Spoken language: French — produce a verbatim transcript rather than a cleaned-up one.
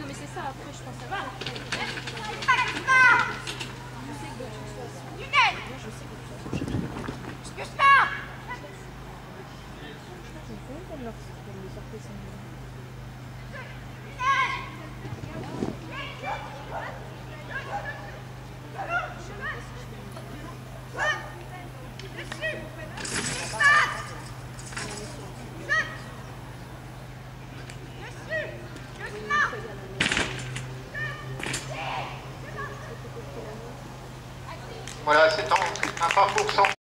mais c'est ça, après je pense à ça. Je sais que de toute façon, je sais que de toute façon, je sais que je peux leur sortir son Voilà, c'est un pas pour cent.